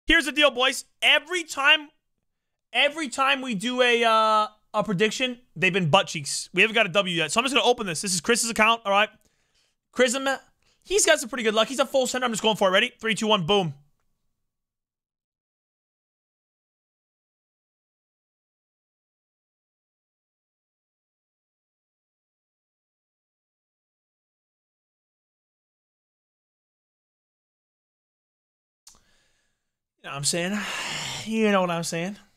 Here's the deal, boys. Every time we do a prediction, they've been butt cheeks. We haven't got a W yet. So I'm just going to open this. This is Chris's account, all right? Chrism, he's got some pretty good luck. He's a full sender. I'm just going for it. Ready? 3, 2, 1, boom. You know what I'm saying? You know what I'm saying?